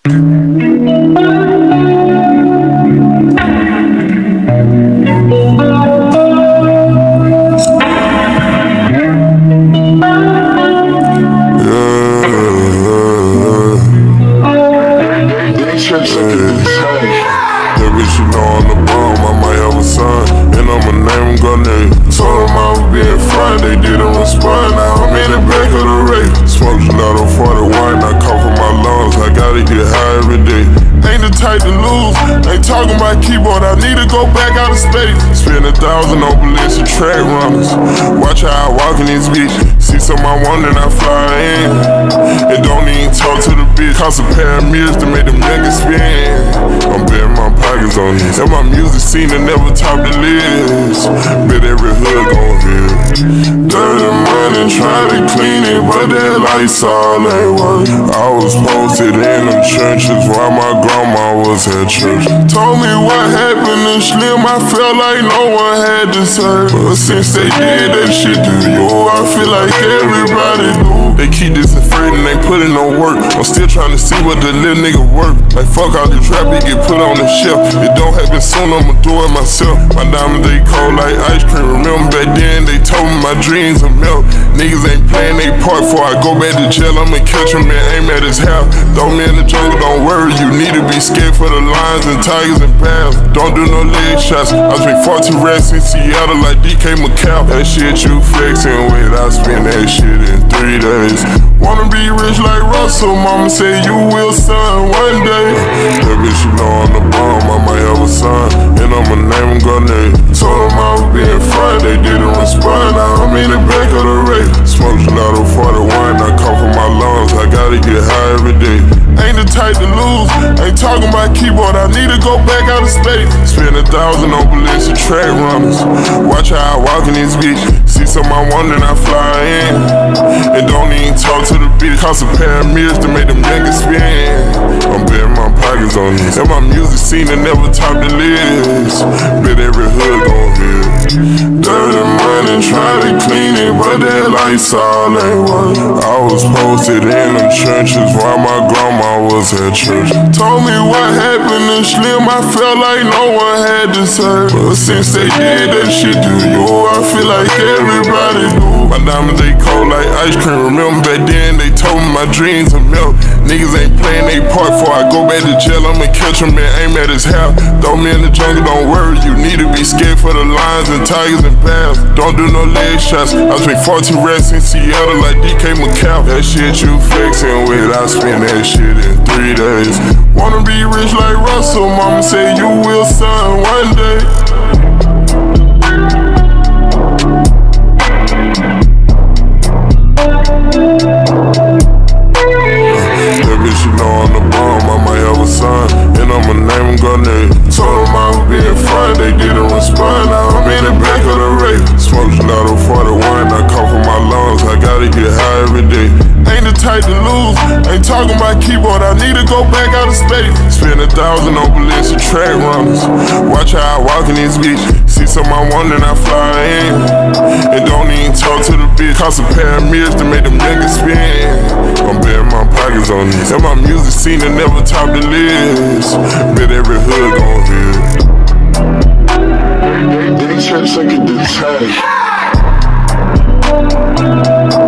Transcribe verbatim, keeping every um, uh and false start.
That bitch, you know I'm the bomb, I might have a son, and I'ma name him Grenade. Told them I was being fine, they didn't respond, now I'm in the back of the race. Smoke gelato for the wine, I cough in my lungs, I gotta get high every day. Ain't the type to lose, ain't talking about keyboard, I need to go back out of space. Spend a thousand on ballistic track runners, watch how I walk in this bitch. See something I want and I fly in, and don't even talk to the bitch. Cost a pair of mirrors to make them niggas spin. I'm betting my pockets on this, and my music scene that never top the list. Bet every hood gon' hit. Dirty money, try to clean it, but that lights all ain't work. I was posted in them churches while my grandma was at church. Told me what happened to Slim, I felt like no one had to serve. But since they did that shit to you, I feel like everybody do. They keep this afraid and they put in no work. I'm still trying to see what the little nigga work. Like fuck all this rap, it get put on the shelf. It don't happen soon, I'ma do it myself. My diamonds, they cold like ice cream. Remember back then, they told me my dreams are melt. Niggas ain't playing they part before I go back to jail. I'ma catch him and aim at his house. Throw me in the jungle, don't worry, you need to be scared for the lions and tigers and bears. Don't do no leg shots. I spent forty racks in Seattle like D K McCall. That shit you flexing with, I spend that shit in three days. Wanna be rich like Russell, mama say you will, son, one day. That bitch, you know I'm the bomb, I might have a son, and I'ma name him Grenade. Told them I was being fine, they didn't respond, now I'm in the back of the race. Smoke gelato for the wine, I cough in my lungs, I gotta get high every day. Ain't the type to lose, ain't talking about keyboard, I need to go back out of space. Spend a thousand on ballistic track runners, watch how I walk in this bitch. See something I want and I fly in, and don't even talk to the bitch. Cost a pair of mirrors to make them niggas spin. I'm betting my pockets on this, and my music scene that never top the list. Bet every hood gon' hit. Dirty money, try to clean it, but that lights all ain't work. I was posted in them churches while my grandma was at church. Told me what happened to Slim, I felt like no one had to serve. But since they did that shit to you, I feel like everybody do. My diamonds, they cold like ice cream. Remember back then, they told me my dreams are melt. Niggas ain't playing they part before I go back to jail. I'ma catch him and aim at his house. Throw me in the jungle, don't worry, you need to be scared for the lions and tigers and bears. Don't do no leg shots. I spent forty racks in Seattle like D K McCall. That shit you flexing with, I spend that shit in three days. Wanna be rich like Russell, mama say you will, son, one day. That bitch, you know I'm the bomb, I might have a son, and I'ma name him Grenade. Told them I was being fine, they didn't respond, now I'm in the back of the race. Smoke gelato for the wine, I cough in my lungs, I gotta get high every day. Ain't the type to lose, ain't talking about keyboard, I need to go back out of space. Spend a thousand on ballistic track runners, watch how I walk in this bitch. See something I want and I fly in, and don't even talk to the bitch. Cost a pair of mirrors to make them niggas spin. I'm betting my pockets on this, and my music scene that never top the list. Bet every hood gon' hit. They church like a detach.